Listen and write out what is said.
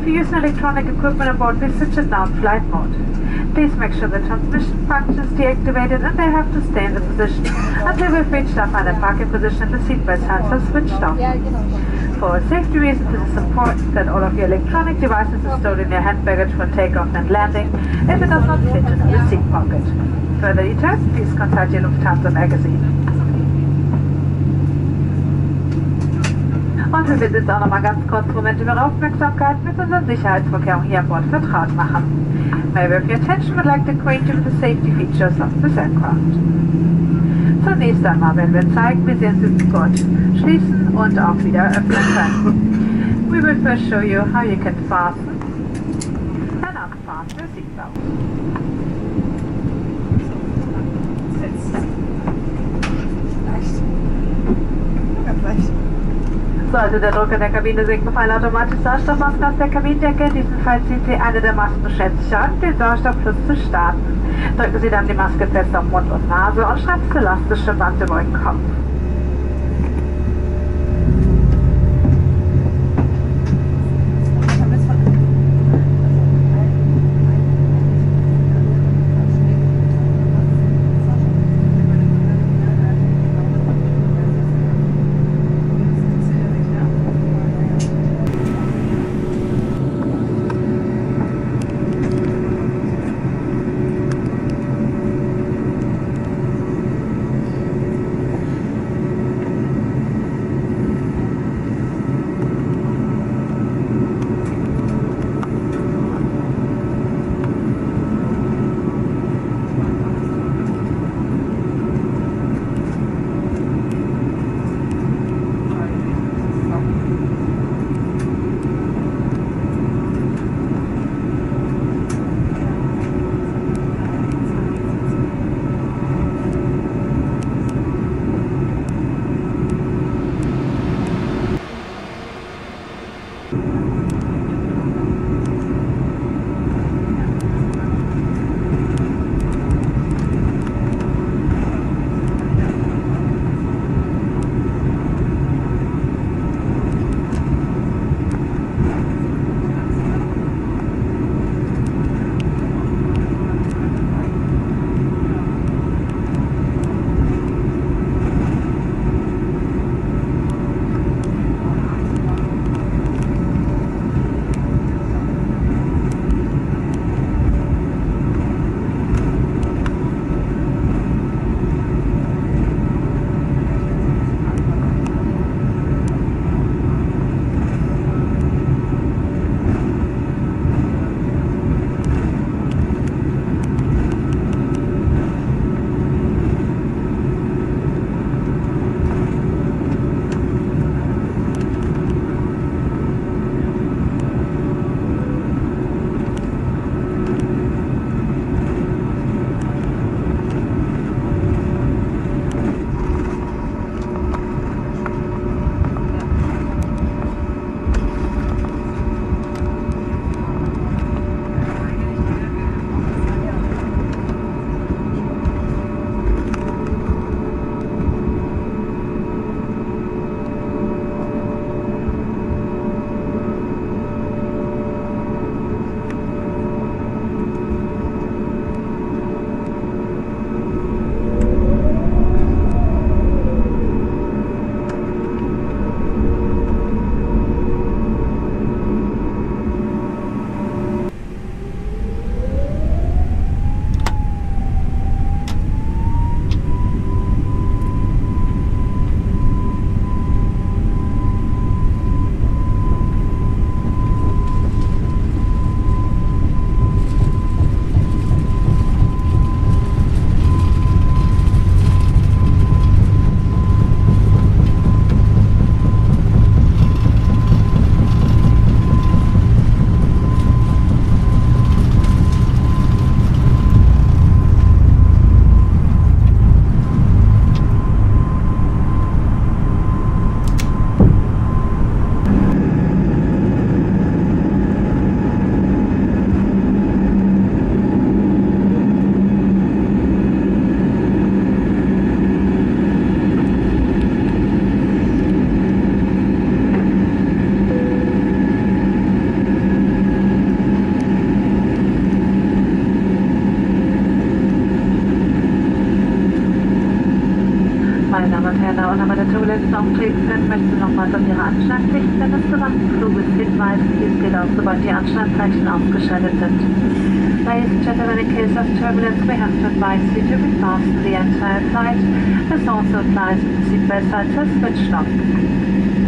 If you use electronic equipment aboard, we switch it down flight mode. Please make sure the transmission function is deactivated and they have to stay in the position until we've reached our final parking position and the seatbelt signs are switched off. For safety reasons, it is important that all of your electronic devices are stored in your hand baggage for takeoff and landing if it does not fit into the seat pocket. Further details, please consult your Lufthansa magazine. Und wir bitten jetzt auch noch mal ganz kurz Moment über Aufmerksamkeit mit unseren Sicherheitsvorkehrungen hier an Bord vertraut machen. May we have your attention, would like to acquaint you with the safety features of this aircraft. Zunächst einmal werden wir zeigen, wie Sie den Sitzgurt schließen und auch wieder öffnen können. We will first show you how you can fasten and unfasten your seatbelt. Sollte der Druck in der Kabine sinken, fallen automatisch Sauerstoffmasken aus der Kabinendecke. In diesem Fall zieht Sie eine der Masken schätzlich an, den Sauerstofffluss zu starten. Drücken Sie dann die Maske fest auf Mund und Nase und schreiben das elastische Band über den Kopf. Männer unerwartete Turbulenzen auftreten können, möchten Sie nochmals auf Ihre Anschnallpflicht während des gesamten Fluges hinweisen. Dies gilt auch, sobald die Anschnallzeichen ausgeschaltet sind. Ladies and gentlemen, in case of turbulence, we have to advise you to refasten the entire flight. This also applies if the seatbelt signs are switched off.